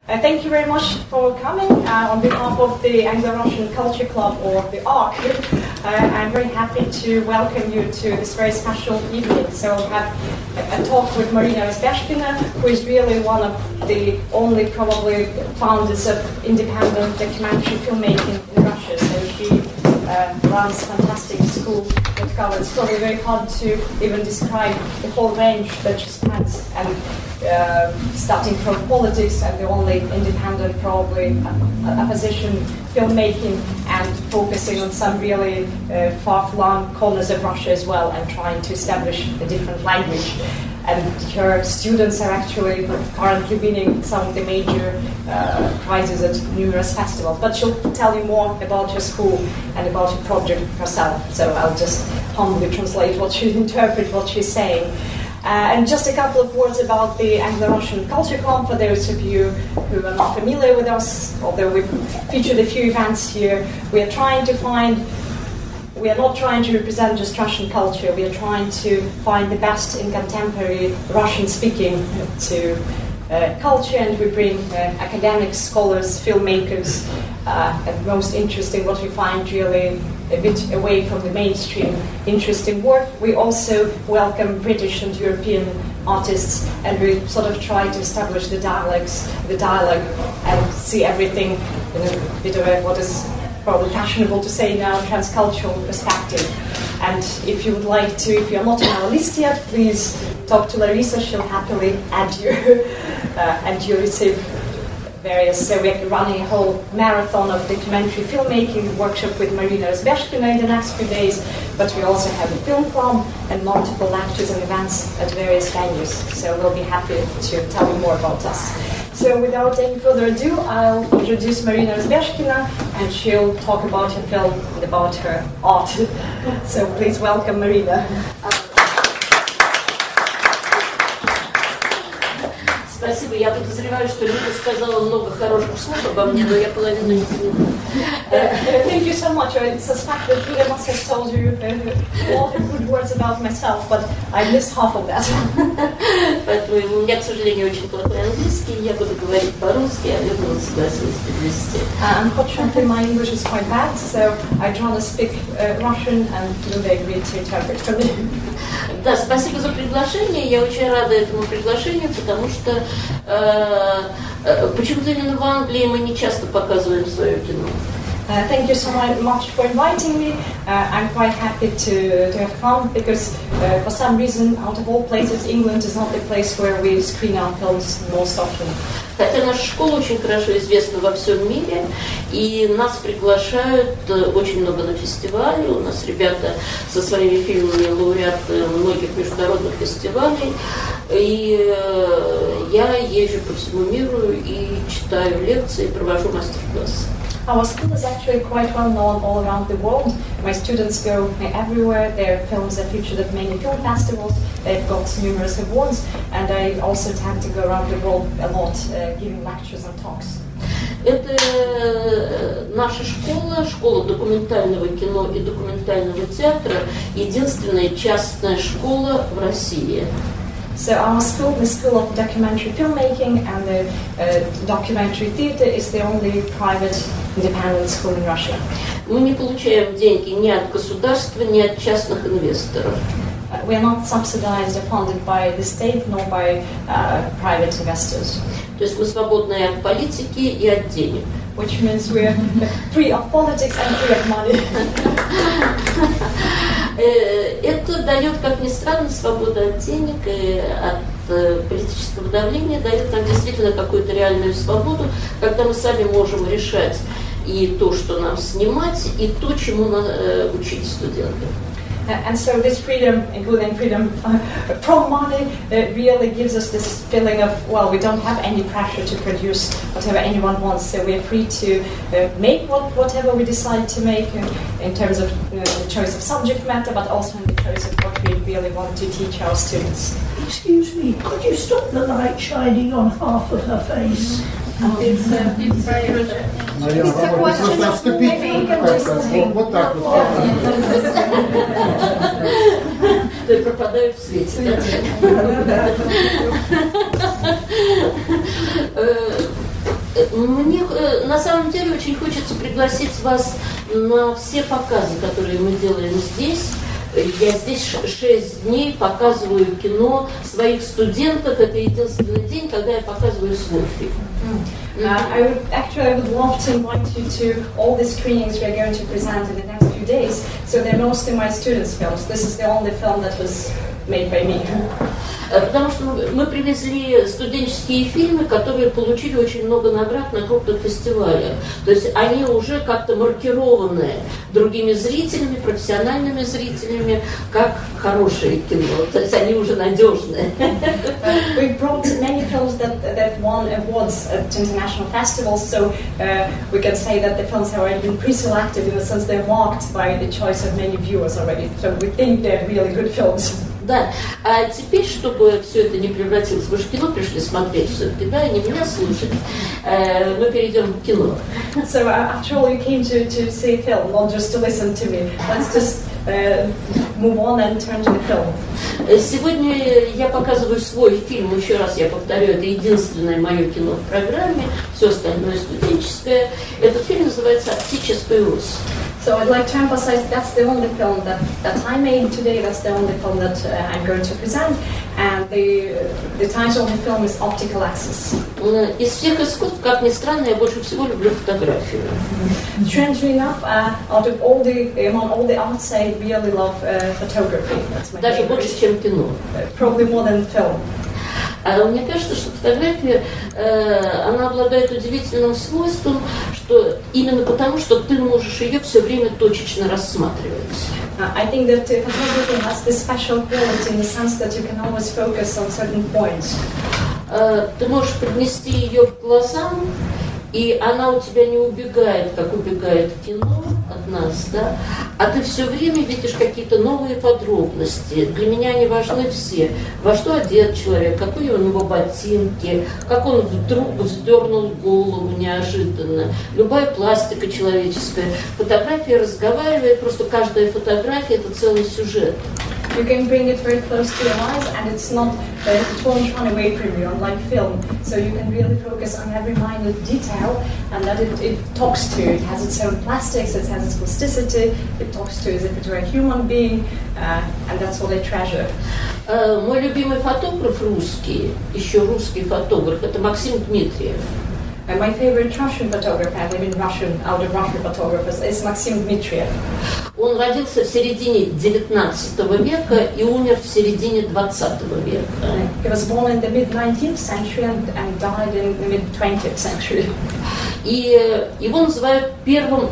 Thank you very much for coming. On behalf of the Anglo-Russian Culture Club, or the ARC, I'm very happy to welcome you to this very special evening. So we'll have a talk with Marina Razbezhkina, who is really one of the only probably founders of independent documentary filmmaking in Russia. So she runs a fantastic school that covers. It's probably very hard to even describe the whole range that she spans, and starting from politics and the only independent probably opposition filmmaking, and focusing on some really far-flung corners of Russia as well, and trying to establish a different language. And her students are actually currently winning some of the major prizes at numerous festivals. But she'll tell you more about her school and about her project herself. So I'll just humbly translate interpret what she's saying. And just a couple of words about the Anglo-Russian Culture Club, for those of you who are not familiar with us, although we've featured a few events here. We are not trying to represent just Russian culture. We are trying to find the best in contemporary Russian-speaking culture, and we bring academics, scholars, filmmakers, and most interesting, what we find really a bit away from the mainstream, interesting work. We also welcome British and European artists, and we sort of try to establish the dialogue, and see everything in a bit of what is probably fashionable to say now, transcultural perspective. And if you would like to, if you're not on our list yet, please talk to Larissa. She'll happily add you, and you'll receive various. So we're running a whole marathon of documentary filmmaking workshop with Marina Razbezhkina in the next few days. But we also have a film club and multiple lectures and events at various venues. So we'll be happy to tell you more about us. So without any further ado, I'll introduce Marina Razbezhkina, and she'll talk about her film and about her art. So please welcome Marina. Спасибо. Я подозреваю, что Люда сказала много хороших слов обо мне, но я половину не поняла. Thank you so much. I suspect that Luda must have told you a lot of good words about myself, but I missed half of that. Поэтому у меня, к сожалению, очень плохой английский, я буду говорить по-русски, а Люда согласилась перевести. Unfortunately, my English is quite bad, so I'd rather speak Russian, and Luda agreed to interpret for me. Да, спасибо за приглашение. Я очень рада этому приглашению, потому что почему-то именно в Англии мы не часто показываем свое кино. Thank you so much for inviting me. I'm quite happy to have come, because for some reason, out of all places, England is not the place where we screen our films most often. Хотя наша школа очень хорошо известна во всем мире, и нас приглашают очень много на фестивали. У нас ребята со своими фильмами лауреаты многих международных фестивалей. И я езжу по всему миру и читаю лекции, провожу мастер-классы. Our school is actually quite well known all around the world. My students go everywhere. Their films are featured at many film festivals. They've got numerous awards, and I also tend to go around the world a lot, giving lectures and talks. Это наша школа, школа документального кино и документального театра, единственная частная школа в России. So our school, the School of Documentary Filmmaking and the Documentary Theatre, is the only private independent school in Russia. Мы не получаем деньги ни от государства, ни от частных инвесторов. We are not subsidized or funded by the state nor by private investors. То есть мы свободны и от политики, и от денег. Which means we are free of politics and free of money. Это дает, как ни странно, свобода от денег и от политического давления, дает нам действительно какую-то реальную свободу, когда мы сами можем решать и то, что нам снимать, и то, чему учить студентов. And so this freedom, including freedom from money, really gives us this feeling of, well, we don't have any pressure to produce whatever anyone wants, so we're free to make whatever we decide to make in terms of the choice of subject matter, but also in the choice of what we really want to teach our students. Excuse me, could you stop the light shining on half of her face? It's very urgent. It's a question of maybe you can just Вот так вот. Ты пропадаешь в свете, да? Мне на самом деле очень хочется пригласить вас на все показы, которые мы делаем здесь. Я здесь 6 дней показываю кино своих студентов. Это единственный день, когда я показываю свой фильм. I would love to invite you to all the screenings we are going to present in the next few days. So they're mostly my students' films. This is the only film that was made by me. Потому что мы привезли студенческие фильмы, которые получили очень много наград на крупных фестивалях. То есть они уже как-то маркированы другими зрителями, профессиональными зрителями, как хорошее кино. То есть они уже надежные. We brought many films that won awards at international festivals, so we can say that the films have already been pre-selected in the sense they're marked by the choice of many viewers already. So we think they're really good films. Да, а теперь, чтобы все это не превратилось, вы же кино пришли смотреть все-таки, да, и не меня слушать, мы перейдем к кино. So after all, you came to see film, not just to listen to me. Let's just move on and turn to the film. Сегодня я показываю свой фильм, еще раз я повторю, это единственное мое кино в программе, все остальное студенческое. Этот фильм называется «Opticheskaya Os». So I'd like to emphasize that's the only film that I made today. That's the only film that I'm going to present, and the title of the film is Optical Axis. Из всех искусств, как ни странно, я больше всего люблю фотографию. Strangely enough, among all the arts, I really love photography. That's my Даже favorite. больше, чем кино. Probably more than film. Мне кажется, что фотография, она обладает удивительным свойством, что именно потому, что ты можешь ее все время точечно рассматривать. I think that photography has this special quality in the sense that you can always focus on certain points. Ты можешь поднести ее к глазам, и она у тебя не убегает, как убегает кино от нас, да? А ты все время видишь какие-то новые подробности. Для меня они важны все. Во что одет человек, какие у него ботинки, как он вдруг вздернул голову неожиданно. Любая пластика человеческая. Фотография разговаривает, просто каждая фотография – это целый сюжет. You can bring it very close to your eyes, and it won't run away from you, unlike film. So you can really focus on every minute detail, and that it talks to you. It has its own plastics, it has its plasticity, it talks to you as if it were a human being, and that's what I treasure. Мой любимый фотограф русский, еще русский фотограф, это Максим Дмитриев. My favorite Russian photographer, I live in Russian, out of Russian photographers, is Maxim Dmitriev. Он родился в середине XIX века и умер в середине XX века. He was born in the mid-19th century and died in the mid-20th century. И его называют первым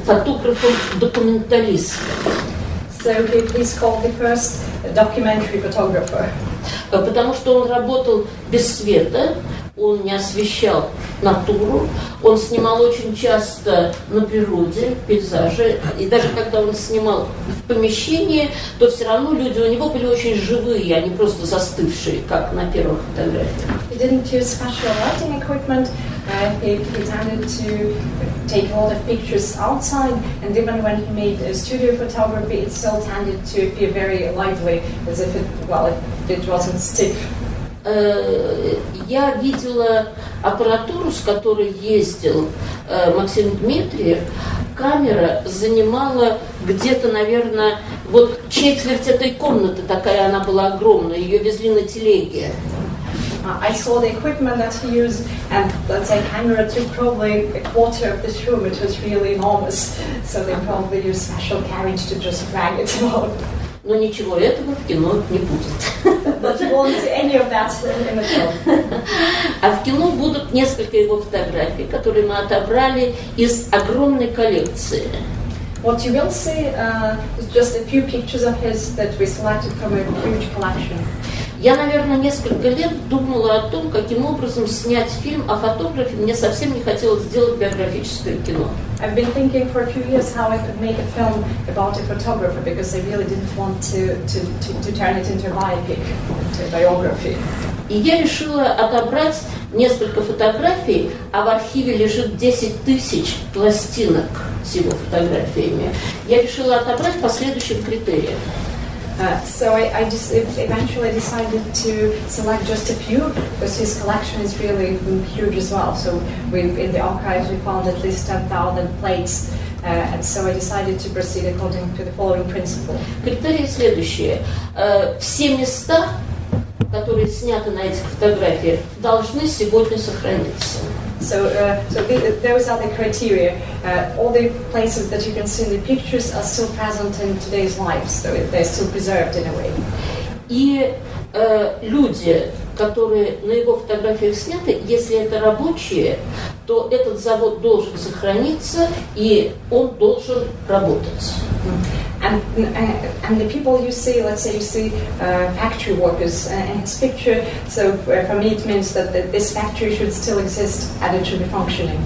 фотографом-документалистом. So he's called the first documentary photographer. Потому что он работал без света, он не освещал натуру, он снимал очень часто на природе, пейзажи, и даже когда он снимал в помещении, то все равно люди у него были очень живые, а не просто застывшие, как на первых фотографиях. He didn't use special lighting equipment. He tended to take a lot of pictures outside, and even when he made studio photography, it still tended to appear very lively, as if it wasn't stiff. Я видела аппаратуру, с которой ездил Максим Дмитриев. Камера занимала где-то, наверное, вот четверть этой комнаты, такая она была огромная, ее везли на телеге. I saw the equipment that he used, and let's say camera took probably a quarter of this room. It was really enormous, so they probably used special carriage to just drag it about. Но ничего этого в кино не будет. But you won't see any of that in the film. А в кино будут несколько его фотографий, которые мы отобрали из огромной коллекции. What you will see is just a few pictures of his that we selected from a huge collection. Я, наверное, несколько лет думала о том, каким образом снять фильм о фотографе. Мне совсем не хотелось сделать биографическое кино. I've been thinking for a few years how I could make a film about a photographer because I really didn't want to turn it into a biopic, into a biography. И я решила отобрать несколько фотографий, а в архиве лежит 10 тысяч пластинок с его фотографиями. Я решила отобрать по следующим критериям. So I just eventually decided to select just a few because his collection is really huge as well. So in the archives we found at least 10,000 plates. And so I decided to proceed according to the following principle. Критерии следующие. Все места, которые сняты на этих фотографиях, должны сегодня сохраниться. So those are the criteria. All the places that you can see in the pictures are still present in today's life, so they're still preserved in a way. И люди, которые на его фотографиях сняты, если это рабочие, то этот завод должен сохраниться, и он должен работать. And the people you see, let's say you see factory workers in his picture, so for me it means that this factory should still exist and it should be functioning.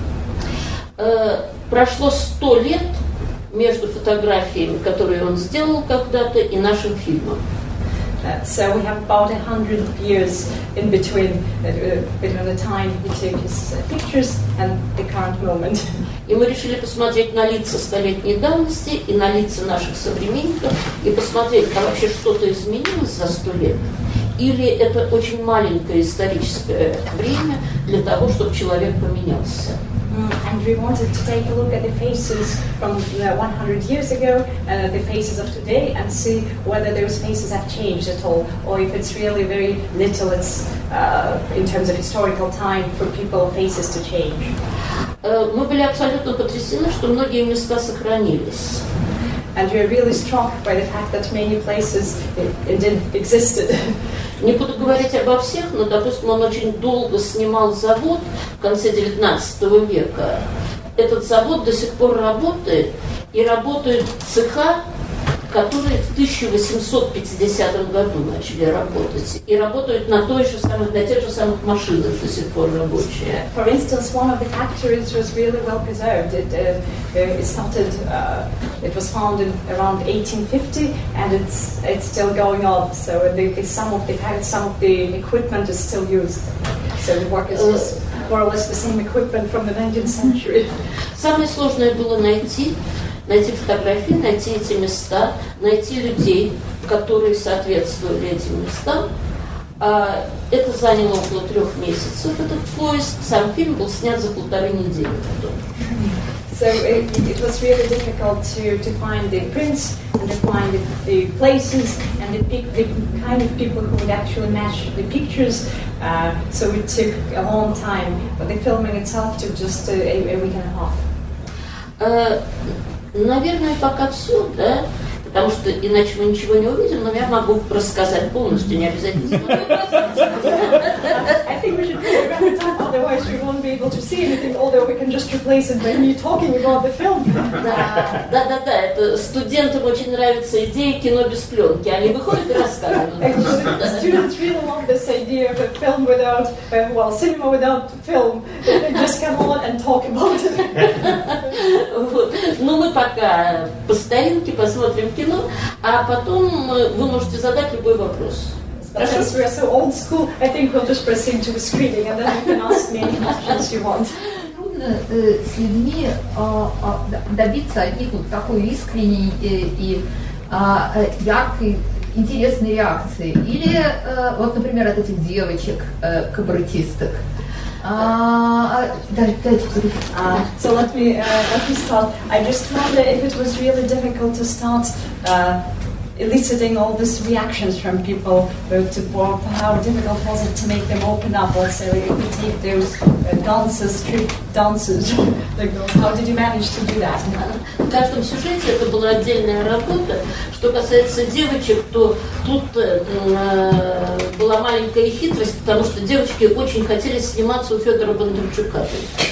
Прошло 100 лет между фотографиями, которые он сделал когда-то, и нашим фильмом. So we have about 100 years in between the time he took his pictures and the current moment. И мы решили посмотреть на лица столетней давности и на лица наших современников и посмотреть, а вообще что-то изменилось за 100 лет? Или это очень маленькое историческое время для того, чтобы человек поменялся? And we wanted to take a look at the faces from 100 years ago and the faces of today and see whether those faces have changed at all, or if it's really very little it's in terms of historical time for people faces to change. Мы были абсолютно потрясены, что многие места сохранились. And we are really struck by the fact that many places indeed existed. Не буду говорить обо всех, но, допустим, он очень долго снимал завод в конце XIX века. Этот завод до сих пор работает, и работают цеха, которые в 1850 году начали работать. И работают на тех же самых машинах до сих пор рабочие. For instance, one of the factories was really well preserved. It started. It was founded around 1850, and it's still going on. So some of the equipment is still used. So the workers use more or less the same equipment from the 19th century. Самое сложное было найти фотографии, найти эти места, найти людей, которые соответствовали этим местам. Это заняло около 3 месяцев, этот поиск. Сам фильм был снят за 1,5 недели потом. So it was really difficult to find the prints and to find the places and the kind of people who would actually match the pictures. So it took a long time, but the filming itself took just a week and a half. Наверное, пока все, да? Потому что иначе мы ничего не увидим, но я могу рассказать полностью, не обязательно. I think we should really wrap it up, otherwise we won't be able to see anything, although we can just replace it by me talking about the film. Да, это студентам очень нравится идея кино без пленки. Они выходят и рассказывают. Students really love this idea of a film without, cinema without film. They just come on and talk about it. Ну, мы пока по старинке посмотрим кино, а потом вы можете задать любой вопрос. But since we are so old school, I think we'll just proceed to the screening and then you can ask me any questions you want. Трудно с людьми добиться от них вот такой искренней и яркой, интересной реакции. Или вот, например, от этих девочек кабаретисток. So let me start. I just wonder if it was really difficult to start eliciting all these reactions from people. How difficult was it to make them open up? Let's say if we take those dancers, street dancers, how did you manage to do that? В каждом сюжете это была отдельная работа. Что касается девочек, то тут была маленькая хитрость, потому что девочки очень хотели сниматься у Федора Бондарчука.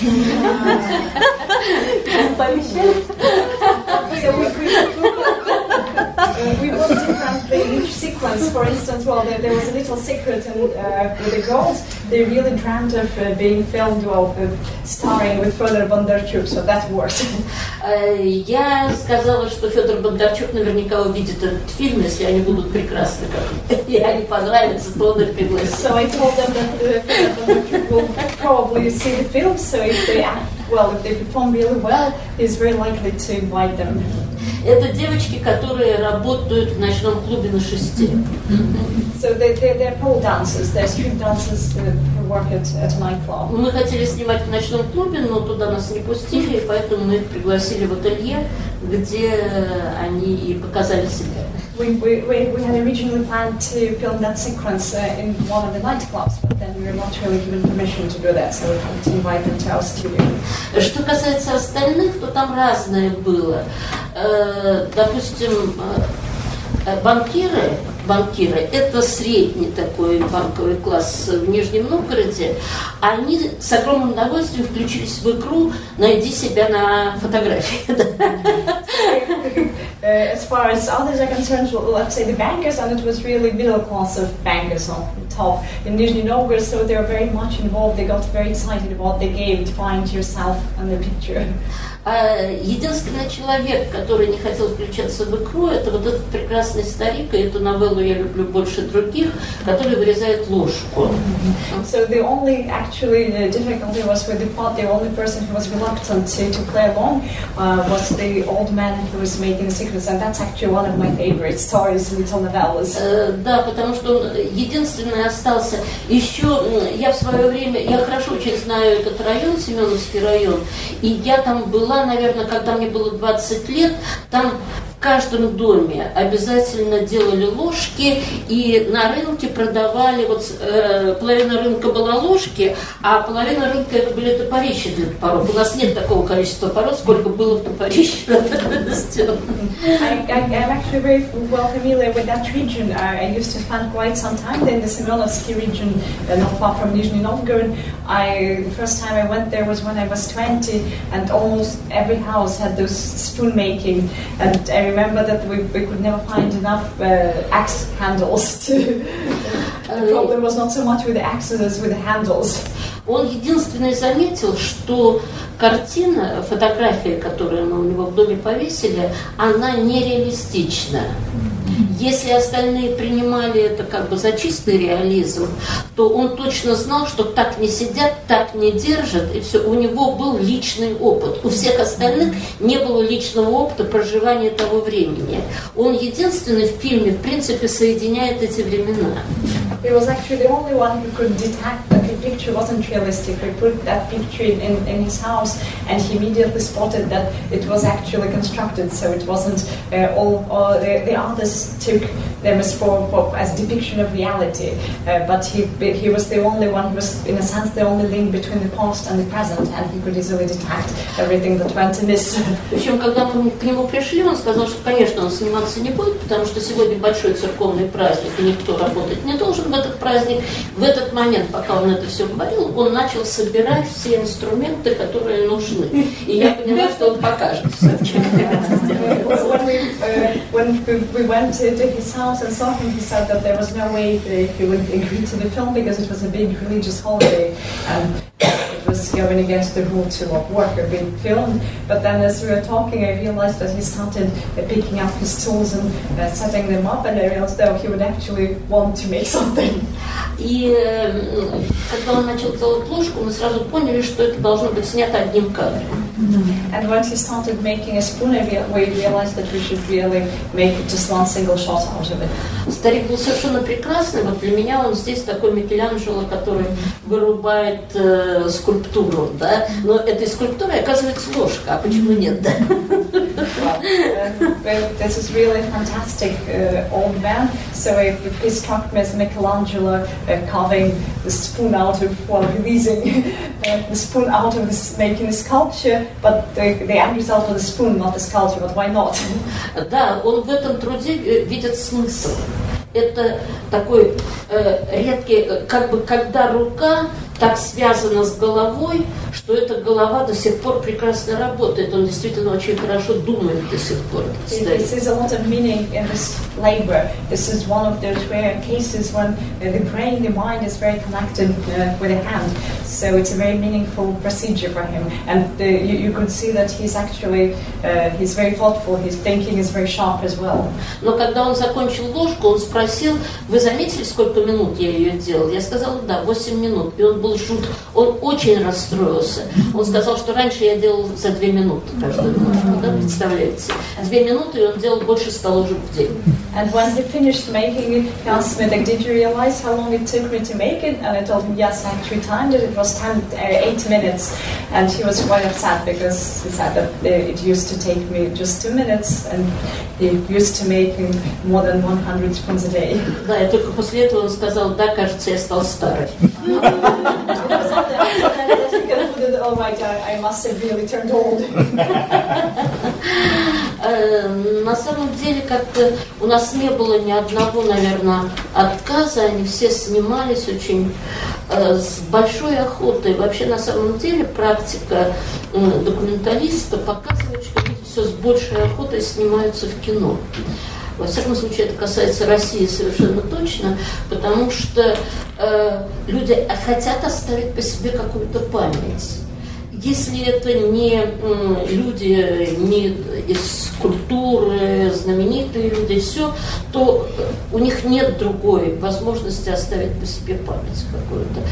We worked differently in each sequence. For instance, there was a little secret with the girls. They really dreamt of being filmed starring with Fedor Bondarchuk, so that worked. Я сказала, что Федор Бондарчук наверняка увидит этот фильм, если они будут прекрасны, и они понравятся, то он их пригласит. So I told them that Fedor Bondarchuk will probably see the film, so if they well, if they perform really well, he's very likely to invite them. Это девочки, которые работают в ночном клубе на 6. So they're pole dancers, they're street dancers who work at a nightclub. Мы хотели снимать в ночном клубе, но туда нас не пустили, и поэтому мы их пригласили в ателье, где они и показали себя. We had originally planned to film that sequence in one of the nightclubs, but then we were not really given permission to do that, so we had to invite them to our studio. Что касается остальных, то там разное было. Допустим, банкиры, это средний такой банковый класс в Нижнем Новгороде, они с огромным удовольствием включились в игру «Найди себя на фотографии». As far as others are concerned, let's say the bankers, and it was really middle class of bankers on top in Nizhny Novogorod, so they were very much involved. They got very excited about the game, to find yourself on the picture. Единственный человек, который не хотел включаться в игру, это вот этот прекрасный старик, и эту новеллу я люблю больше других, который вырезает ложку. So the only actually difficulty was with the plot. The only person who was reluctant to play along was the old man who was making the secrets, and that's actually one of my favorite stories, little novellas. Да, потому что он единственный остался. Еще я в свое время, я хорошо очень знаю этот район, Семеновский район, и я там была, наверное, когда мне было 20 лет, там в каждом доме обязательно делали ложки, и на рынке продавали, вот половина рынка была ложки, а половина рынка это были топорища для топоров. У нас нет такого количества топоров, сколько было в топорище. I'm actually very well familiar with that region. I used to spend quite some time there in the Semyonovsky region, not far from Nizhny Novgorod. The first time I went there was when I was 20, and almost every house had those spoon making, and I remember that we could never find enough axe handles to... The problem was not so much with the axes as with the handles. Он единственный заметил, что картина, фотография, которую мы у него в доме повесили, она нереалистична. Если остальные принимали это как бы за чистый реализм, то он точно знал, что так не сидят, так не держат, и все. У него был личный опыт. У всех остальных не было личного опыта проживания того времени. Он единственный в фильме, в принципе, соединяет эти времена. He was actually the only one who could detect that the picture wasn't realistic. We put that picture in his house, and he immediately spotted that it was actually constructed, so it wasn't all the others took them as depiction of reality. But he was the only one who was, in a sense, the only link between the past and the present, and he could easily detect everything that went amiss. Причем, когда мы к нему пришли, он сказал, что, конечно, он сниматься не будет, потому что сегодня большой церковный праздник, и никто работать не должен в этот праздник. В этот момент, пока он это все говорил, он начал собирать все инструменты, которые нужны. И я поняла, что он покажет все-таки. When we went to his house and saw him, he said that there was no way he would agree to the film because it was a big religious holiday and it was going against the rule to work or being filmed. But then as we were talking, I realized that he started picking up his tools and setting them up, and I realized that he would actually want to make something. И когда он начал делать ложку, мы сразу поняли, что это должно быть снято одним кадром. And once he started making a spoon, we realized that we should really make just one single shot out of it. Старик был совершенно прекрасный. Вот для меня он здесь такой Микеланджело, который вырубает скульптуру, да? Но этой скульптурой оказывается ложка, а почему нет, да? This is really fantastic old man. So he struck me as Michelangelo carving the spoon out of, well, releasing the spoon out of this, making a sculpture, but the end result of the spoon, not the sculpture, but why not? Да, он в этом труде видит смысл. Это такой редкий, как бы, когда рука так связана с головой, что эта голова до сих пор прекрасно работает. Он действительно очень хорошо думает до сих пор. This is a lot of meaning in this labor. This is one of those rare cases when the brain, the mind is very connected with the hand. So it's a very meaningful procedure for him. And you could see that he's actually, he's very thoughtful, his thinking is very sharp as well. Но когда он закончил ложку, он спросил: вы заметили, сколько минут я ее делал? Я сказала: да, 8 минут. И он был был шут. Он очень расстроился. Он сказал, что раньше я делал за 2 минуты каждую ножку, да, представляете? 2 минуты, и он делал больше 100 ложек в день. And when he finished making it, he asked me, like, did you realize how long it took me to make it? And I told him, yes, I actually timed it. It was 8 minutes. And he was quite upset because he said that it used to take me just 2 minutes, and he used to make more than 100 spoons a day. Да, и только после этого он сказал, да, кажется, я стал старой. Oh my God, I must have really turned old. На самом деле, как-то у нас не было ни одного, наверное, отказа, они все снимались очень с большой охотой. Вообще, на самом деле, практика документалиста показывает, что люди все с большей охотой снимаются в кино. Во всяком случае, это касается России совершенно точно, потому что люди хотят оставить по себе какую-то память. Если это не люди, не из культуры, знаменитые люди, все, то у них нет другой возможности оставить по себе память какую-то.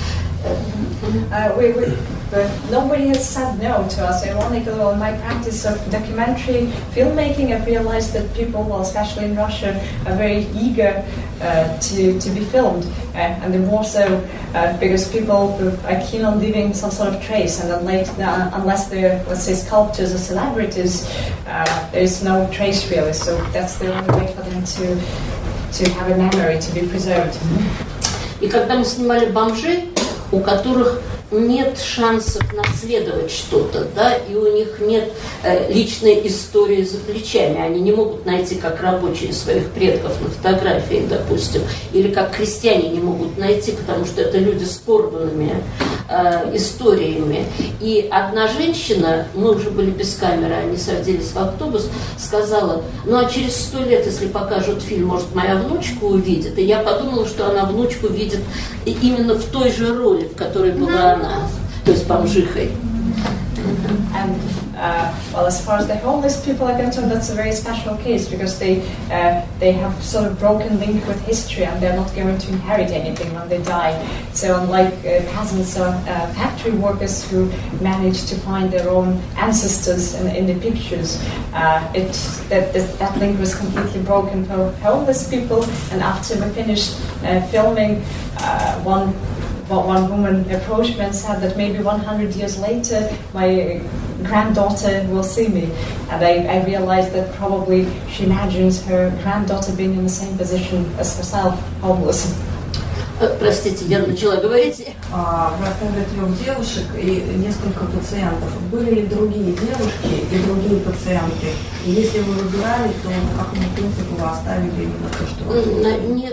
Nobody has said no to us. Ironically, in my practice of documentary filmmaking, I've realized that people, well, especially in Russia, are very eager to be filmed, and the more so because people are keen on leaving some sort of trace, and unless they're, let's say, sculptors or celebrities, there is no trace really. So that's the only way for them to have a memory, to be preserved. И когда мы снимали бомжей, у которых нет шансов наследовать что-то, да, и у них нет личной истории за плечами. Они не могут найти, как рабочие, своих предков на фотографии, допустим, или как крестьяне не могут найти, потому что это люди с порванными историями. И одна женщина, мы уже были без камеры, они садились в автобус, сказала, ну а через 100 лет, если покажут фильм, может, моя внучка увидит. И я подумала, что она внучку видит именно в той же роли, в которой была она, то есть бомжихой. And well, as far as the homeless people are concerned, that's a very special case because they have sort of broken link with history, and they're not going to inherit anything when they die. So unlike peasants or factory workers who manage to find their own ancestors in the pictures, that link was completely broken for homeless people. And after we finished filming, one woman approached me and said that maybe 100 years later my granddaughter will see me. And I realized that probably she imagines her granddaughter being in the same position as herself, homeless. Простите, я начала говорить. Вы оставили 3 девушек и несколько пациентов. Были ли другие девушки и другие пациенты? И если вы выбирали, то по какому принципу вы оставили именно то, что... Нет.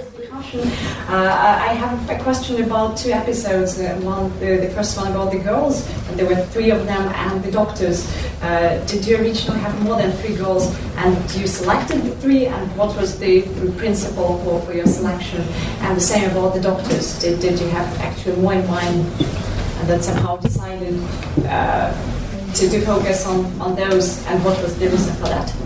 I have a question about 2 episodes. The first one about the girls, and there were 3 of them, and the doctors. Did you originally have more than 3 girls, and you selected the 3, and what was the principle for your selection? And the same about the doctors. Did you have actually more in mind, and then somehow decided to focus on those, and what was the reason for that?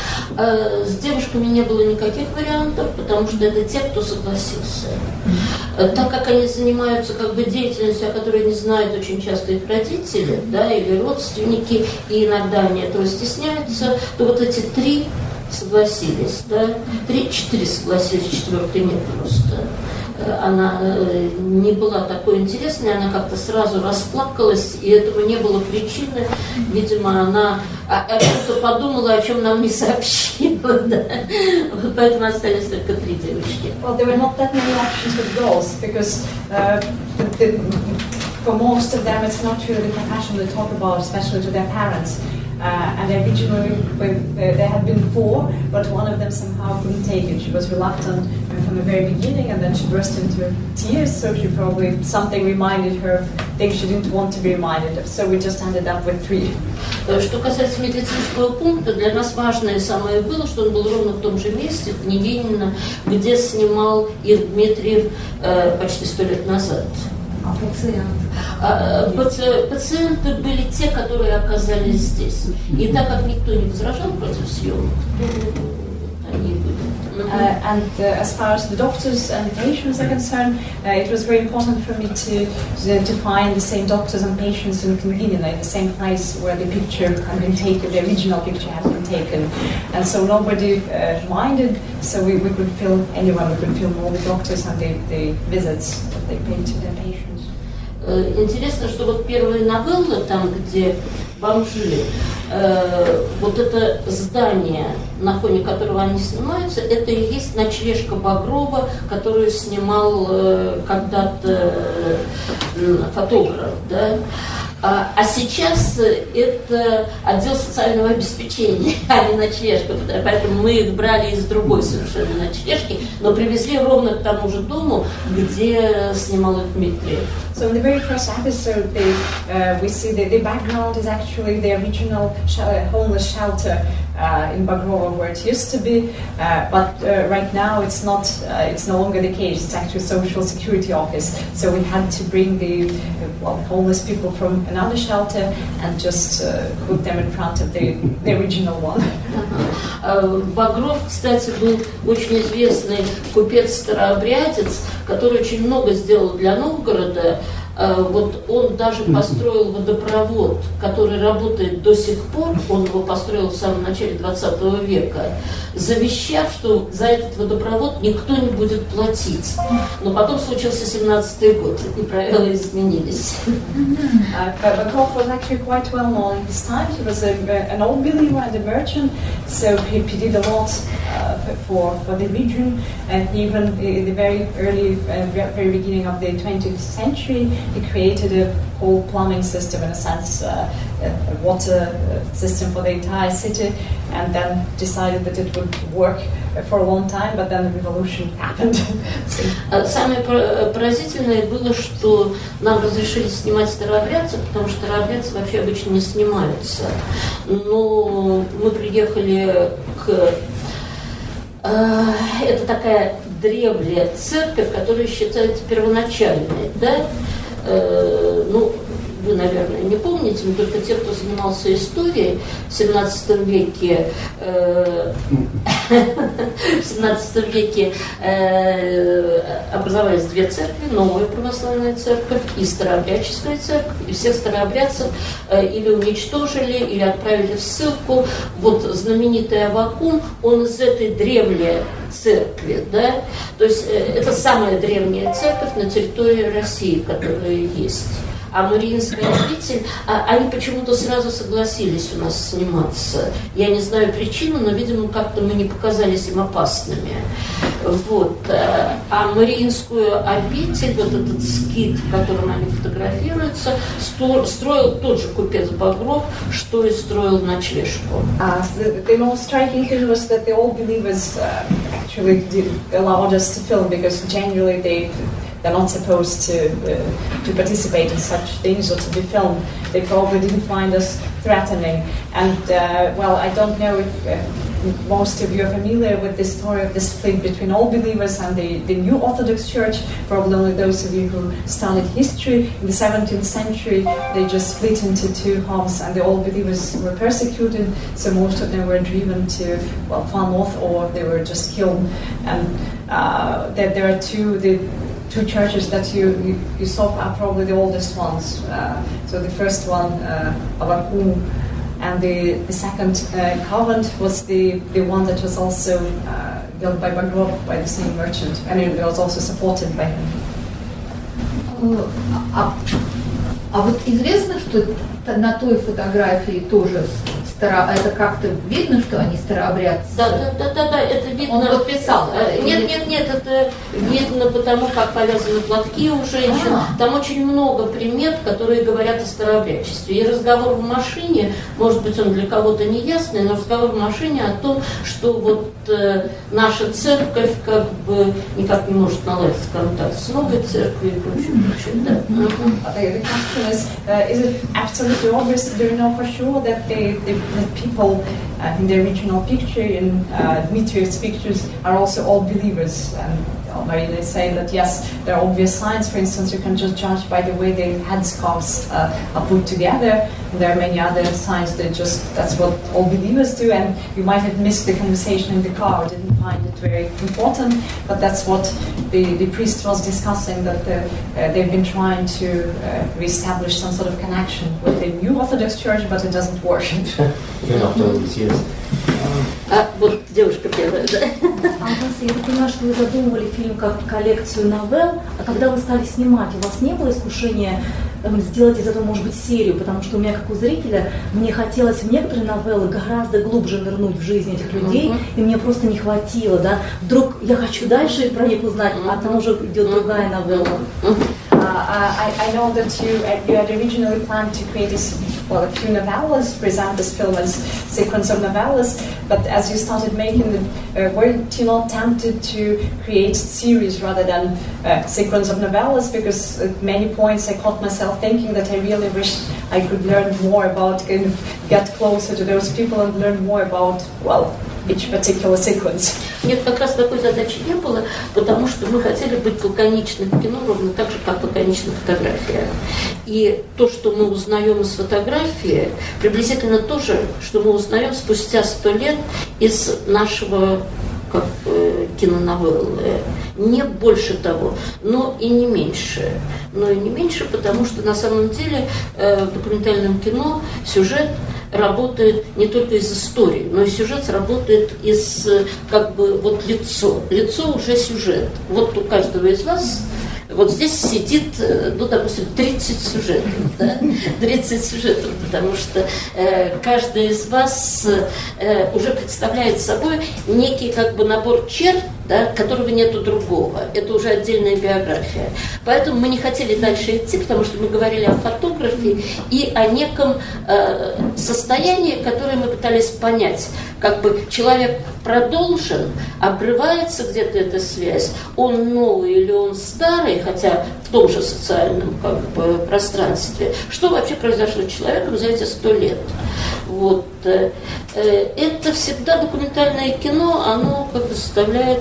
С девушками не было никаких вариантов, потому что это те, кто согласился. Так как они занимаются как бы деятельностью, о которой не знают очень часто их родители, да, или родственники, и иногда они этого стесняются, то вот эти 3 согласились, да, 3-4 согласились, 4-й нет просто. Она не была такой интересной, она как-то сразу расплакалась, и этого не было причины. Видимо, она о чем-то подумала, о чем нам не сообщила, да. Вот поэтому остались только 3 девочки. Well, there were not that many options with girls, because for most of them it's not really the profession they talk about, especially to their parents. And originally there had been 4, but one of them somehow couldn't take it. She was reluctant from the very beginning, and then she burst into tears, so she probably, something reminded her of things she didn't want to be reminded of. So we just ended up with 3. Что касается медицинского пункта, для нас важное самое было, что он был ровно в том же месте, в Княгинино, где снимал их Дмитриев почти 100 лет назад. Пациенты были те, которые оказались здесь. И так как никто не возражал против съемок, то они были. And as far as the doctors and the patients are concerned, it was very important for me to find the same doctors and patients in Knighny, in the same place where the picture had been taken, the original picture had been taken. And so nobody minded, so we could film anyone, we could film all the doctors and the visits that they paid to their patients. Интересно, что вот первые новеллы, там, где бомжи, вот это здание, на фоне которого они снимаются, это и есть ночлежка Багрова, которую снимал когда-то фотограф, да? А сейчас это отдел социального обеспечения, а не ночлежка, поэтому мы их брали из другой совершенно ночлежки, но привезли ровно к тому же дому, где снимал Дмитриев. So in the very first episode, we see the background is actually the original homeless shelter in Bagrovo, where it used to be, but right now it's no longer the case. It's actually a social security office. So we had to bring the homeless people from another shelter and just put them in front of the original one. Багров, кстати, был очень известный купец-старообрядец, который очень много сделал для Новгорода. Вот он даже построил водопровод, который работает до сих пор, он его построил в самом начале 20 века, завещав, что за этот водопровод никто не будет платить. Но потом случился 17-й год, и правила изменились. Baghrov was actually quite well known in his time. He was an old believer and a merchant, so he did a lot for the region, and even in the very early, very beginning of the 20th century, he created a whole plumbing system, in a sense, a water system for the entire city, and then decided that it would work for a long time, but then the revolution happened. Самое поразительное было, что нам разрешили снимать старообрядцев, потому что старообрядцы вообще обычно не снимаются. Но мы приехали к... Это такая древняя церковь, которая считается первоначальной, да? Ну, вы, наверное, не помните, но только те, кто занимался историей в 17 веке, образовались две церкви, новая православная церковь и старообрядческая церковь, и всех старообрядцев или уничтожили, или отправили в ссылку. Вот знаменитый Аввакум, он из этой древней церкви, да, то есть это самая древняя церковь на территории России, которая есть. А Мариинская обитель, они почему-то сразу согласились у нас сниматься. Я не знаю причину, но, видимо, как-то мы не показались им опасными. Вот. А Мариинскую обитель, вот этот скит, в котором они фотографируются, строил тот же купец Багров, что и строил ночлежку. The most striking thing was that the old believers actually allowed us to film, because generally they're not supposed to participate in such things or to be filmed. They probably didn't find us threatening. And, well, I don't know if most of you are familiar with the story of the split between Old Believers and the New Orthodox Church. Probably only those of you who studied history. In the 17th century, they just split into two halves, and the Old Believers were persecuted, so most of them were driven to, well, far north, or they were just killed. And there are two churches that you saw are probably the oldest ones. So the first one, Avvakum, and the second convent was the one that was also built by Baghrov, by the same merchant, and it was also supported by him. А вот известно, что на той фотографии тоже это как-то видно, что они старообрядцы? Да, это видно. Он подписал? Нет, это видно потому, как повязаны платки у женщин. Там очень много примет, которые говорят о старообрядчестве. И разговор в машине, может быть, он для кого-то не ясный, но разговор в машине о том, что вот наша церковь как бы никак не может наладить контакт с новой церковью и прочее. Да. The question is it absolutely obvious, do you know for sure that the people in the original picture, in Dmitriev's pictures, are also all believers? And Marina is saying that yes, there are obvious signs. For instance, you can just judge by the way the headscarves are put together. And there are many other signs that that's what all believers do. And you might have missed the conversation in the car or didn't find it very important, but that's what the priest was discussing, that they've been trying to reestablish some sort of connection with the new Orthodox Church, but it doesn't work. Вот девушка первая, да? Антон, я так понимаю, что вы задумывали фильм как коллекцию новелл, а когда вы стали снимать, у вас не было искушения сделать из этого, может быть, серию, потому что у меня, как у зрителя, мне хотелось в некоторые новеллы гораздо глубже нырнуть в жизнь этих людей, и мне просто не хватило, да? Вдруг я хочу дальше про них узнать, а там уже идет другая новелла. I know that you had originally planned to create a few novellas, present this film as sequence of novellas, but as you started making them, weren't you not tempted to create series rather than sequence of novellas? Because at many points I caught myself thinking that I really wish I could learn more about, kind of get closer to those people and learn more about, well, each particular sequence. Нет, как раз такой задачи не было, потому что мы хотели быть лаконичны в кино, ровно так же, как лаконична фотография. И то, что мы узнаем из фотографии, приблизительно то же, что мы узнаем спустя 100 лет из нашего киноновеллы. Не больше того, но и не меньше. Но и не меньше, потому что на самом деле в документальном кино сюжет работает не только из истории, но и сюжет работает из, вот лицо. Лицо уже сюжет. Вот у каждого из вас вот здесь сидит, допустим, 30 сюжетов, да? 30 сюжетов, потому что каждый из вас уже представляет собой некий набор черт, да, которого нету другого. Это уже отдельная биография. Поэтому мы не хотели дальше идти, потому что мы говорили о фотографии и о неком состоянии, которое мы пытались понять. Человек продолжен, обрывается где-то эта связь, он новый или он старый, хотя в том же социальном пространстве. Что вообще произошло с человеком за эти 100 лет? Вот. Это всегда документальное кино, оно заставляет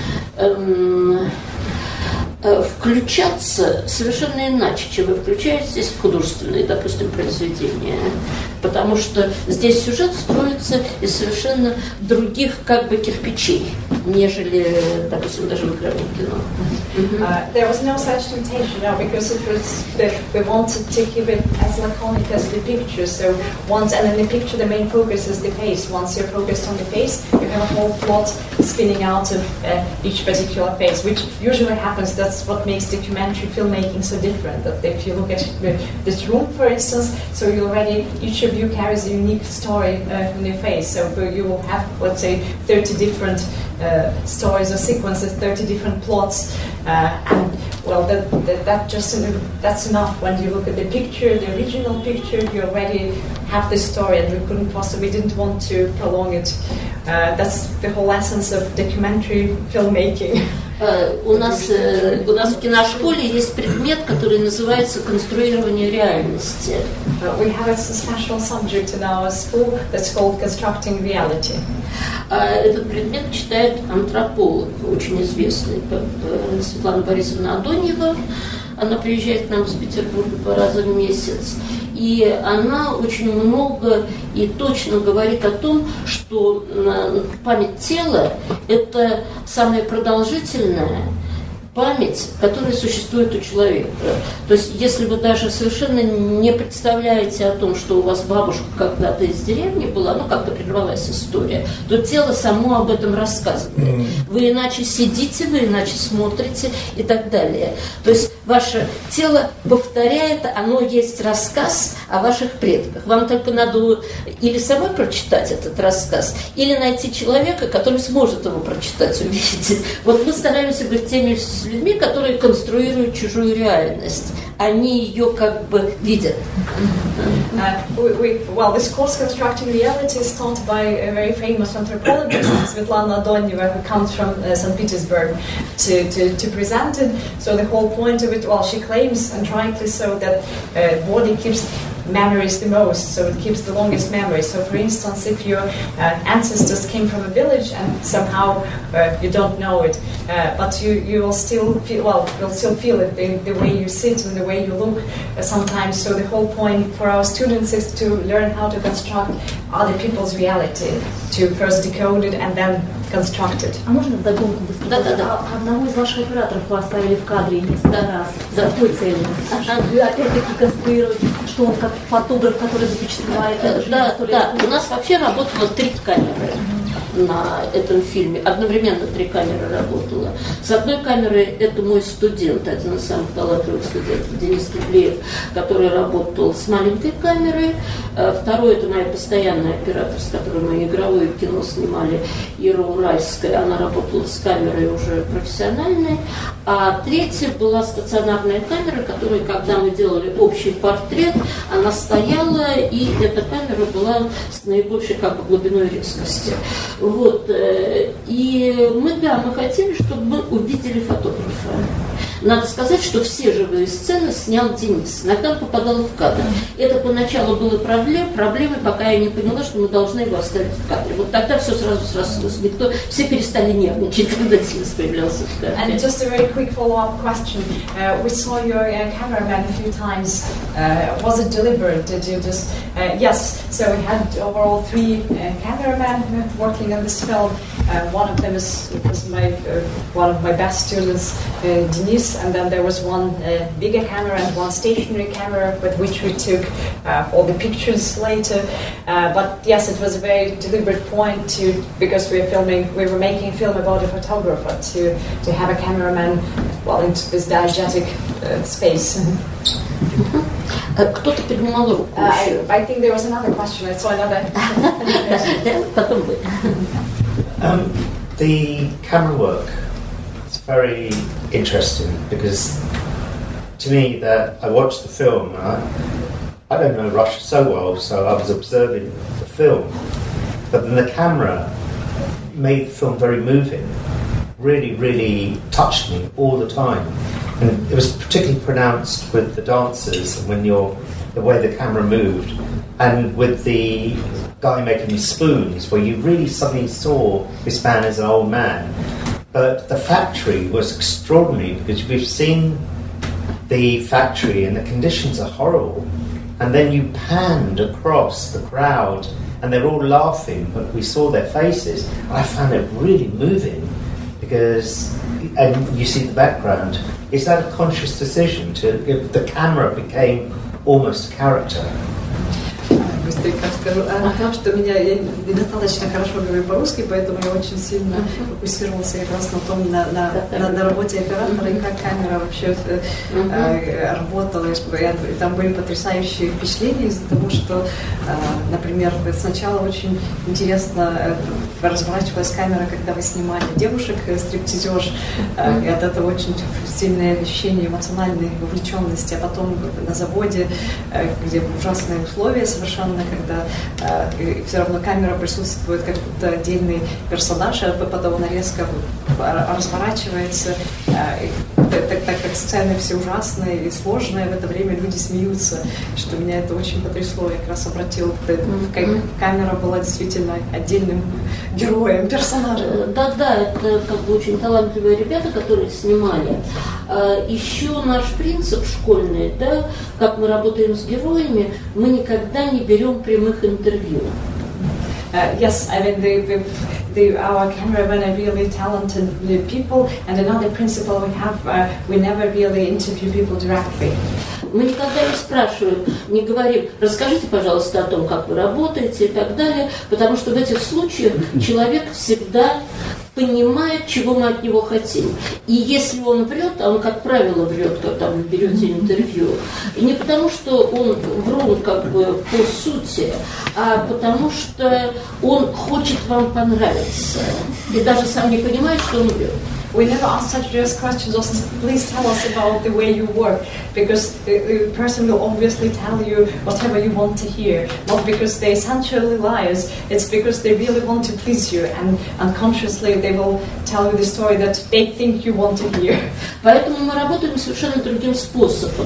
включаться совершенно иначе, чем вы включаетесь в художественные, допустим, произведения. Потому что здесь сюжет строится из совершенно других кирпичей, нежели, допустим, даже в игровом кино. There was no such temptation, no, because it was we wanted to keep it as laconic as the picture. So and in the picture, the main focus is the face. Once you're focused on the face, you have a whole plot spinning out of each particular face, which usually happens. That's what makes documentary filmmaking so different. That if you look at this room, for instance, so you already each of you carries a unique story in your face. So you will have, let's say, 30 different stories or sequences, 30 different plots, and well, that's enough. When you look at the picture, the original picture, you already have the story, and we didn't want to prolong it. That's the whole essence of documentary filmmaking. У нас в киношколе есть предмет, который называется конструирование реальности. We have a special subject in our school that's called constructing reality. Этот предмет читает антрополог, очень известный, Светлана Борисовна Адоньева. Она приезжает к нам из Петербурга 2 раза в месяц. И она очень много и точно говорит о том, что память тела – это самая продолжительная память, которая существует у человека. То есть, если вы даже совершенно не представляете о том, что у вас бабушка когда-то из деревни была, как-то прервалась история, то тело само об этом рассказывает. Вы иначе сидите, вы иначе смотрите и так далее. То есть, ваше тело повторяет, оно есть рассказ о ваших предках. Вам только надо или самой прочитать этот рассказ, или найти человека, который сможет его прочитать, увидеть. Вот мы стараемся быть теми людьми, которые конструируют чужую реальность. Они ее видят. Well, this course, Constructing Reality, is taught by a very famous anthropologist, Svetlana Adonyeva, who comes from St. Petersburg, to present it. So the whole point of it, well, she claims, and rightly so, that body keeps memories the most, so it keeps the longest memory. So for instance, if your ancestors came from a village and somehow you don't know it, but you will still feel, well, you'll still feel it, the way you sit and the way you look sometimes. So the whole point for our students is to learn how to construct other people's reality, to first decode it and then construct it. А можно вдогонку быстро? Да. Одного из ваших операторов вы оставили в кадре несколько раз. За какой целью? Вы опять-таки конструируете, что он как фотограф, который запечатлевает. Да. У нас вообще работало 3 камеры на этом фильме. Одновременно 3 камеры работало. С одной камерой это мой студент, один из самых талантливых студентов, Денис Киплеев, который работал с маленькой камерой. Второй это моя постоянная оператор, с которой мы игровое кино снимали, Ира Уральская. Она работала с камерой уже профессиональной. А третья была стационарная камера, которая, когда мы делали общий портрет, она стояла, и эта камера была с наибольшей глубиной резкости. Вот. И мы хотели, чтобы мы увидели фотографа. Надо сказать, что все живые сцены снял Денис. Иногда он попадал в кадр. Это поначалу было проблемой, пока я не поняла, что мы должны его оставить в кадре. Вот тогда все сразу срослось. Все перестали нервничать, когда Денис появлялся в кадре. And just a very quick follow-up question. We saw your cameraman a few times. Was it deliberate? Did you just... yes, so we had overall 3 cameramen working on this film. One of them was one of my best students, Denis, and then there was one bigger camera and one stationary camera with which we took all the pictures later. But yes, it was a very deliberate point because we were making a film about a photographer, to have a cameraman into this diegetic space. Кто-то поднимал руку еще. I think there was another question. I saw another. Потом вы. The camera work is very interesting because to me that I watched the film and I don't know Russia so well, so I was observing the film, but then the camera made the film very moving, really touched me all the time, and it was particularly pronounced with the dancers when the way the camera moved, and with the guy making the spoons, where you really suddenly saw this man as an old man. But the factory was extraordinary because we've seen the factory and the conditions are horrible, and then you panned across the crowd and they're all laughing, but we saw their faces. I found it really moving because, and you see the background. Is that a conscious decision the camera became almost a character? Быстренько скажу. Что я недостаточно хорошо говорю по-русски, поэтому я очень сильно фокусировался как раз на работе оператора и как камера вообще работала. И там были потрясающие впечатления из-за того, что, например, сначала очень интересно разворачивалась камера, когда вы снимали девушек, стриптизерш, и от этого очень сильное ощущение эмоциональной вовлеченности, а потом на заводе, где ужасные условия совершенно, когда все равно камера присутствует как будто отдельный персонаж, а потом она резко разворачивается, так как сцены все ужасные и сложные, в это время люди смеются, что меня это очень потрясло. Я как раз обратила, камера была действительно отдельным героем, персонажем. Да, это очень талантливые ребята, которые снимали. Еще наш принцип школьный, как мы работаем с героями, мы никогда не берем прямых интервью. Yes, I mean our cameramen are really talented people, and another principle we have, we never really interview people directly. Мы никогда не спрашиваем, не говорим, расскажите, пожалуйста, о том, как вы работаете и так далее, потому что в этих случаях человек всегда понимает, чего мы от него хотим. И если он врет, а он, как правило, врет, когда вы берете интервью, не потому что он врун по сути, а потому что он хочет вам понравиться. И даже сам не понимает, что он врет. we never ask such just questions, just please tell us about the way you work, because the person will obviously tell you whatever you want to hear, not because they're essentially liars, it's because they really want to please you, and unconsciously they will tell you the story that they think you want to hear. Поэтому мы работаем совершенно другим способом.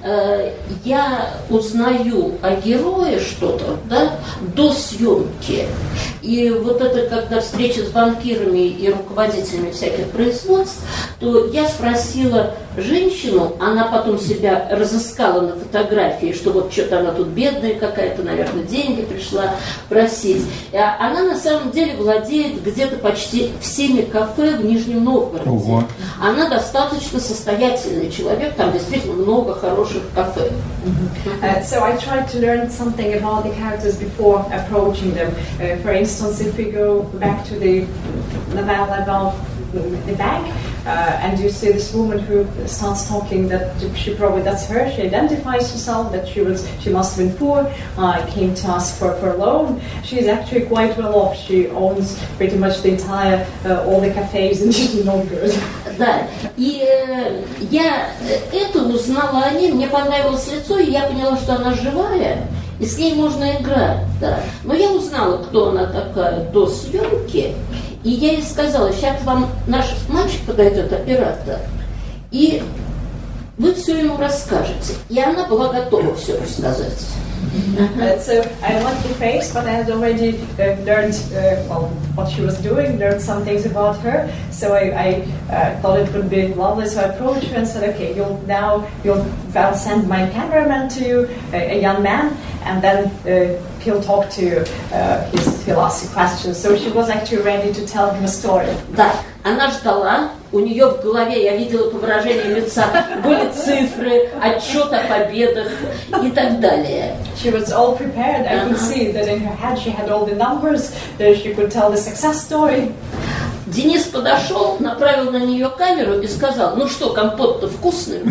Я узнаю о герое что-то, да, до съемки. И вот это, когда встреча с банкирами и руководителями всяких производств, то я спросила женщину, она потом себя разыскала на фотографии, что вот что-то она тут бедная какая-то, наверное, деньги пришла просить. Она на самом деле владеет где-то почти всеми кафе в Нижнем Новгороде. Ого. Она достаточно состоятельный человек, там действительно много хороших кафе. So I tried to learn something about the characters before approaching them. For instance, if we go back to the novella about the bank, and you see this woman who starts talking that that's her, she identifies herself, that she must have been poor, came to ask for a loan. She's actually quite well off, she owns pretty much the entire, all the cafes in Nizhny Novogorod. Да, и я это узнала о ней, мне понравилось лицо, и я поняла, что она живая, и с ней можно играть, да. Но я узнала, кто она такая до съемки, и я ей сказала, сейчас вам наш мальчик подойдет, оператор, и вы все ему расскажете. И она была готова все рассказать. So I like the face, but I had already learned what she was doing, learned some things about her. So I thought it would be lovely. So I approached her and said, "Okay, I'll send my cameraman to you, a young man, and then he'll talk to you. He'll ask you questions." So she was actually ready to tell him a story. Да, она ждала. У нее в голове, я видела по выражению лица, были цифры, отчет о победах и так далее. She was all prepared. I could see that in her head she had all the numbers, that she could tell the success story. Денис подошел, направил на нее камеру и сказал, ну что, компот-то вкусный?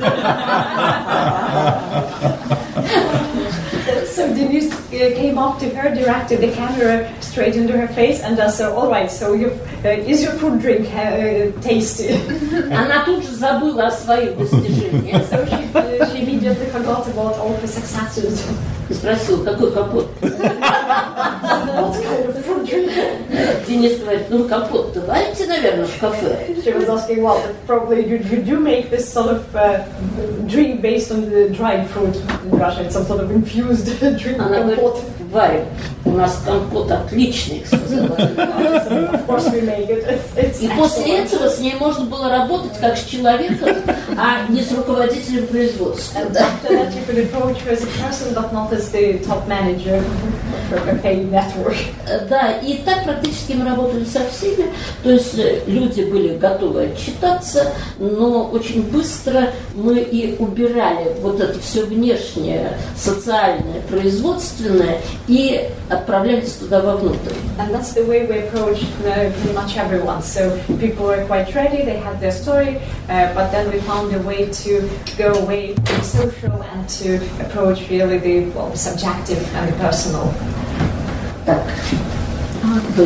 So Denise came up to her, directed the camera straight into her face, and said, "All right, so is your fruit drink tasty?" Она тут же забыла о своих достижениях. So she immediately forgot about all her successes. И спросила, какой компот? What kind of fruit drink? Денис говорит, ну компот-то варите, наверное, в кафе. She was asking, well, probably you do make this sort of drink based on the dried fruit in Russia. It's some sort of infused drink. Она говорит, варим. У нас компот отличный, сказала. Of course we make it. It's И после этого с ней можно было работать как с человеком, а не с руководителем производства. And after that you could approach her as a person, but not as the top manager for a paying network. Да, и так практически мы работали со всеми, то есть люди были готовы отчитаться, но очень быстро мы и убирали вот это все внешнее, социальное, производственное и отправлялись туда вовнутрь. And that's the way we approached pretty much everyone. So people were quite ready, they had their story, but then we found a way to go away from social and to approach really the subjective and the personal. Так. Вы.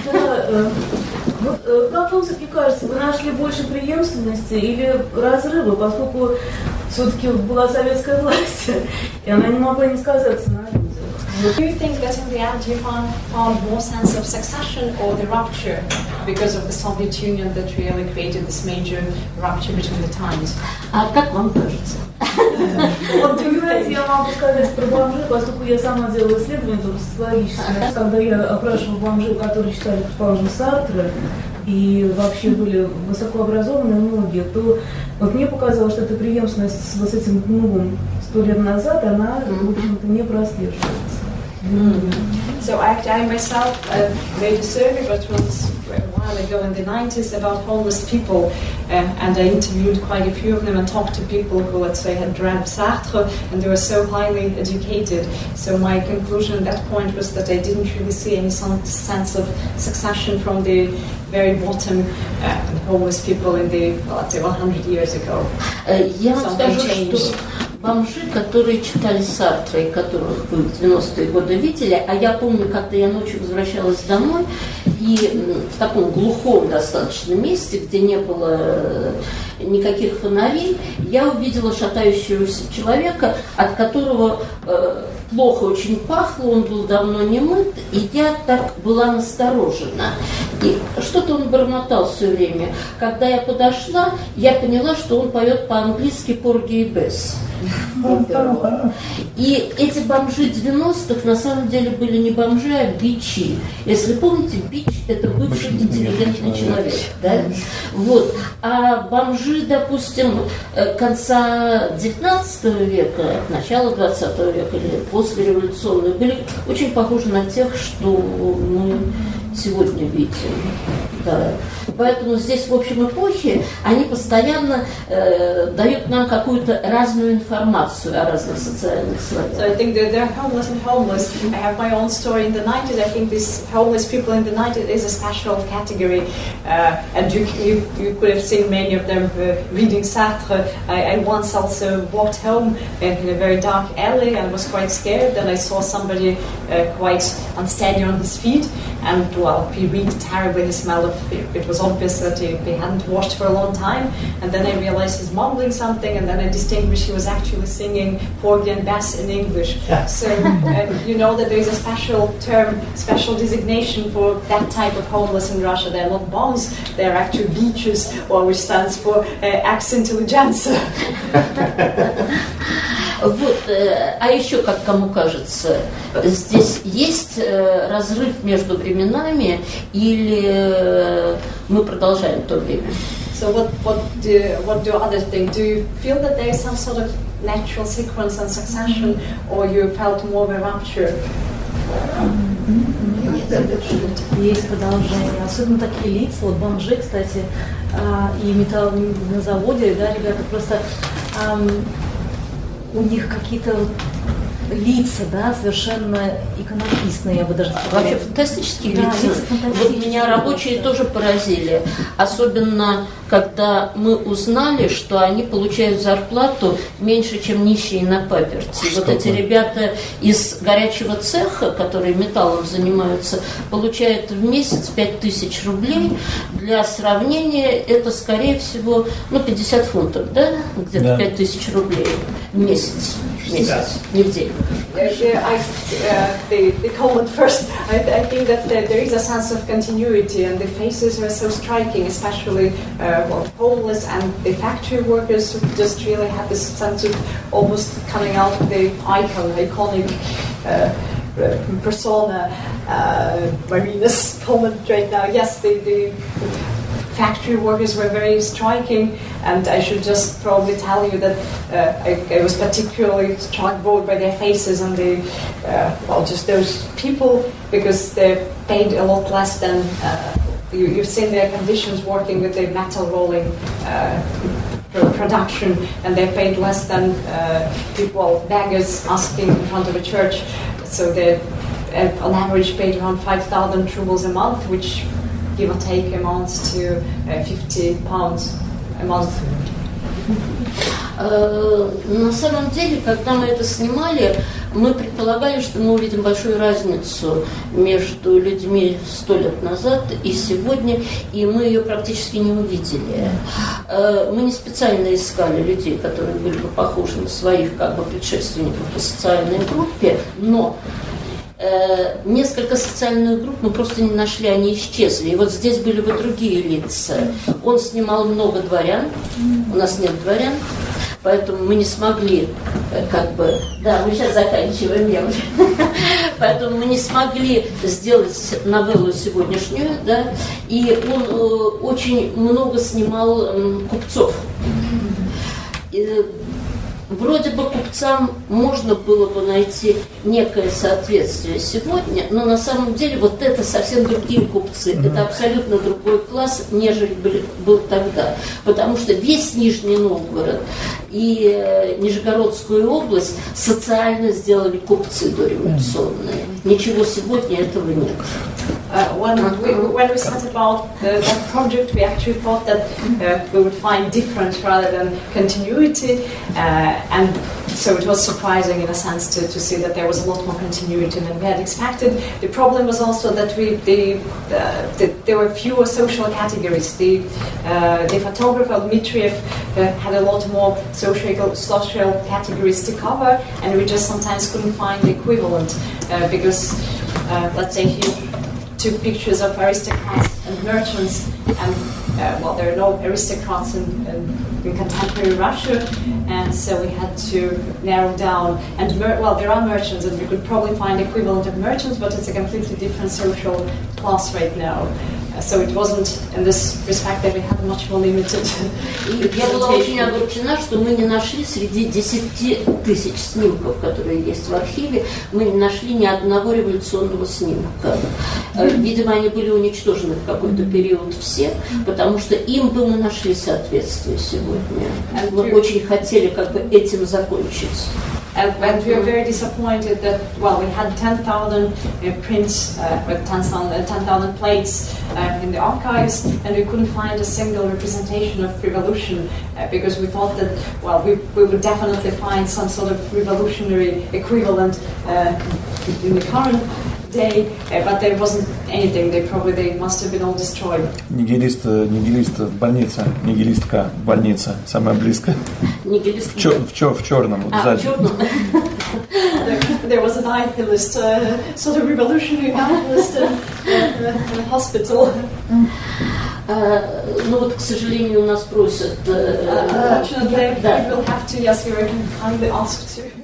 Как вам все-таки кажется, вы нашли больше преемственности или разрыва, поскольку все-таки была советская власть, и она не могла не сказаться на людях? Do you think that in the end you found more sense of succession or the rupture because of the Soviet Union that really created this major rupture between the times? А как вам кажется? Вот, знаете, я могу сказать про бомжей, поскольку я сама делала исследование социологическое. Когда я опрашивала бомжей, которые читали, предположим, Сартра, и вообще были высокообразованные многие, то вот мне показалось, что эта преемственность с этим новым 100 лет назад, она, в общем-то, не прослеживается. So I myself made a survey, but it was a while ago in the 90s, about homeless people, and I interviewed quite a few of them and talked to people who, let's say, had read Sartre, and they were so highly educated. So my conclusion at that point was that I didn't really see any sense of succession from the very bottom homeless people in the, let's say, 100 years ago. Я вам скажу, что бомжи, которые читали Сартра и которых вы в 90-е годы видели, а я помню, когда я ночью возвращалась домой, и в таком глухом достаточно месте, где не было никаких фонарей, я увидела шатающегося человека, от которого плохо очень пахло, он был давно не мыт, и я так была насторожена. И что-то он бормотал все время. Когда я подошла, я поняла, что он поет по-английски «Porgy и Bess». И эти бомжи 90-х на самом деле были не бомжи, а бичи. Если помните, бич – это бывший интеллигентный человек. Да? Вот. А бомжи, допустим, конца 19 века, начала 20 века или послереволюционные, были очень похожи на тех, что мы сегодня видим. Да. Поэтому здесь, в общем, эпохи, они постоянно дают нам какую-то разную информацию о разных социальных слоях. So I think that they're homeless and homeless. I have my own story in the 90s. I think these homeless people in the 90s is a special category. And you could have seen many of them reading Sartre. I once also walked home in a very dark alley and was quite scared. Then I saw somebody quite unsteady on his feet. And, well, he reeked terribly. He smelled of, it was obvious that he hadn't washed for a long time. And then I realized he's mumbling something, and then I distinguished he was actually singing Porgy and Bess in English. So you know that there is a special term, special designation for that type of homeless in Russia. They're not bombs, they're actually beaches, or which stands for ex-intelligentsia. Вот, а еще, как кому кажется, здесь есть разрыв между временами или мы продолжаем то время? So what do others think? Do you feel that there is some sort of natural sequence and succession, or you felt more of a rupture? Есть продолжение. Особенно такие лица, вот бомжи, кстати, и металл на заводе, да, ребята просто... у них какие-то лица, да, совершенно иконописные, я бы даже сказала. Вообще фантастические лица. Вот меня рабочие тоже поразили. Особенно, когда мы узнали, что они получают зарплату меньше, чем нищие на паперти. Вот эти ребята из горячего цеха, которые металлом занимаются, получают в месяц 5000 рублей. Для сравнения, это, скорее всего, 50 фунтов, да? Где-то 5000 рублей в месяц. Не в день. The comment first. I think that there is a sense of continuity, and the faces are so striking, especially homeless and the factory workers who just really have this sense of almost coming out of the iconic persona. Marina's comment right now. Yes, the factory workers were very striking, and I should just probably tell you that I was particularly struck both by their faces and just those people, because they're paid a lot less than you've seen their conditions working with the metal rolling production, and they're paid less than beggars asking in front of a church. So they're on average paid around 5,000 rubles a month, which give or take amounts to £50 a month. На самом деле, когда мы это снимали, мы предполагали, что мы увидим большую разницу между людьми 100 лет назад и сегодня, и мы ее практически не увидели. Мы не специально искали людей, которые были бы похожи на своих предшественников по социальной группе, но несколько социальных групп мы просто не нашли, они исчезли. И вот здесь были бы другие лица. Он снимал много дворян, у нас нет дворян, поэтому мы не смогли, мы сейчас заканчиваем, поэтому мы не смогли сделать новеллу сегодняшнюю, да, и он очень много снимал купцов. Вроде бы купцам можно было бы найти некое соответствие сегодня, но на самом деле вот это совсем другие купцы. Это абсолютно другой класс, нежели был тогда. Потому что весь Нижний Новгород и Нижегородскую область социально сделали купцы дореволюционные. Ничего сегодня этого нет. When we set about that project, we actually thought that we would find difference rather than continuity, and So it was surprising in a sense to see that there was a lot more continuity than we had expected. The problem was also that there were fewer social categories. The photographer Dmitriev had a lot more social categories to cover, and we just sometimes couldn't find the equivalent because, let's say, he took pictures of aristocrats and merchants, and well, there are no aristocrats in contemporary Russia, and so we had to narrow down. And well, there are merchants, and we could probably find the equivalent of merchants, but it's a completely different social class right now. So it wasn't, in this respect, that we had much more limited. Я была очень огорчена, что мы не нашли среди 10 тысяч снимков, которые есть в архиве, мы не нашли ни одного революционного снимка. Видимо, они были уничтожены в какой-то период все, потому что им бы мы нашли соответствие сегодня. Мы очень хотели как бы этим закончить. And we were very disappointed that, well, we had 10,000 prints with 10,000 plates in the archives, and we couldn't find a single representation of revolution because we thought that, well, we would definitely find some sort of revolutionary equivalent in the current day, but there wasn't anything. They must have been all destroyed. Нигилист в больнице, нигилистка в больнице, самая близкая. Нигилист в черном, вот сзади. В черном. There was a nihilist, sort of revolutionary nihilist in a hospital. Ну вот, к сожалению, нас просят. Unfortunately, we will have to, yes, we were kindly asked to.